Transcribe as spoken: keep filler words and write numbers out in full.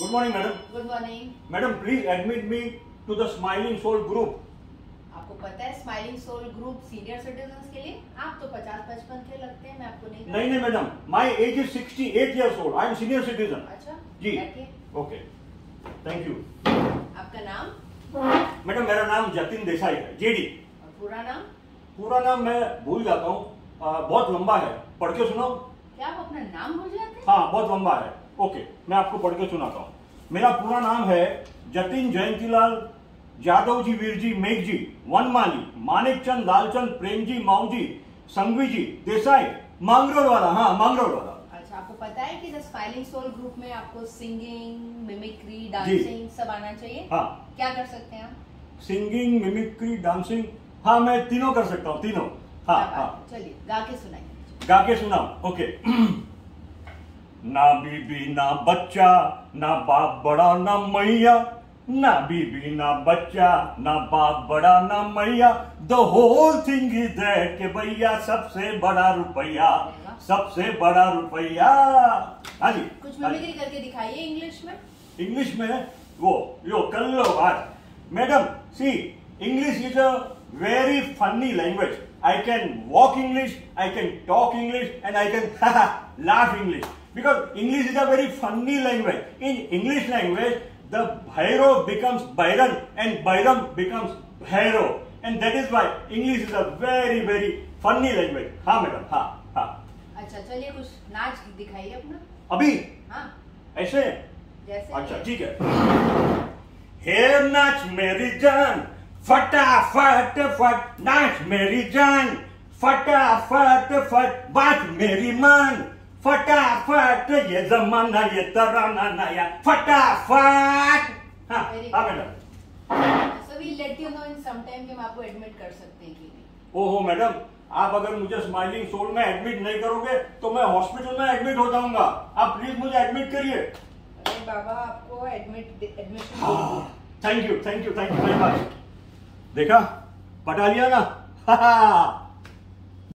Good morning, madam. Good morning. Madam, please admit me to the Smiling Soul group. आपको पता है smiling soul group senior citizens के लिए? आप तो पचास पचपन के लगते हैं, मैं आपको नहीं नहीं नहीं madam, my age is sixty-eight years old. I am senior citizen. अच्छा जी। बैठिए। Okay. Thank you. आपका नाम मैडम मेरा नाम जतिन देसाई है, जेडी। और पूरा नाम? पूरा नाम मैं भूल जाता हूँ, बहुत लंबा है, पढ़ के सुनाओ। क्या आप अपना नाम भूल जाते हैं? हाँ बहुत लंबा है। ओके, मैं आपको पढ़ के सुनाता हूँ। मेरा पूरा नाम है जतिन जयंतीलाल जादव जी, वीर जी, मेघ जी, वनमाली, मानिक चंद, लालचंद, प्रेम जी, माऊ जी, संघवी जी, देसाई, मांगरोल वाला। हाँ मांगरोल वाला। अच्छा, आपको पता है कि द स्माइलिंग सोल ग्रुप में आपको सिंगिंग, मिमिक्री, डांसिंग सब आना चाहिए? हाँ। क्या कर सकते हैं आप? सिंगिंग, मिमिक्री, डांसिंग, हाँ मैं तीनों कर सकता हूँ, तीनों। हाँ हाँ। चलिए गा के सुनाइए। गा के सुनाओ। ओके। ना बीबी ना बच्चा, ना बाप बड़ा ना मैया, ना बीबी ना बच्चा, ना बाप बड़ा ना मैया, the whole thing is that के भैया सबसे बड़ा रुपया, सबसे बड़ा रुपया। हाँ जी, कुछ मिमिक्री करके दिखाइए इंग्लिश में। इंग्लिश में वो यो कर लो आज। Madam see, English is a very funny language. I can walk English, I can talk English, and I can laugh English. Because English is a very funny language. In English language, the Bhairo becomes Bairan and Bairam becomes Bhairo. And that is why English is a very, very funny language. हाँ madam, हाँ हाँ। अच्छा चलिए कुछ नाच दिखाइए अपना। अभी? हाँ। ऐसे? जैसे? अच्छा ठीक है। हे नाच मेरी जान, फटाफट फट नाच मेरी जान, फटाफट फट बात मेरी मान, फटाफट ये जमाना ये तराना नया, फटाफट। हाँ हाँ madam. So we'll let you know in some time कि हम आपको एडमिट कर सकते हैं कि नहीं। ओहो मैडम, आप अगर मुझे स्माइलिंग सोल में एडमिट नहीं करोगे तो मैं हॉस्पिटल में एडमिट हो जाऊंगा। आप प्लीज मुझे एडमिट करिए। अरे बाबा, आपको admit admission. Thank you thank you thank you very much. देखा, पटा लिया ना।